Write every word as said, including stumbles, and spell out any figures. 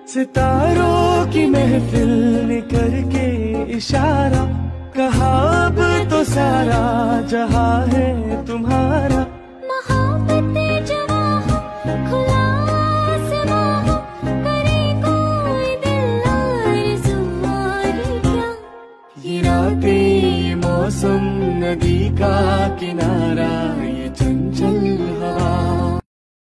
सितारों की महफिल ने करके इशारा कहा अब तो सारा जहां है तुम्हारा। मोहब्बतें जवां हो, खुला आसमां हो, करे कोई दिल आरज़ू और क्या। ये रातें, ये मौसम, नदी का किनारा, ये चंचल हवा।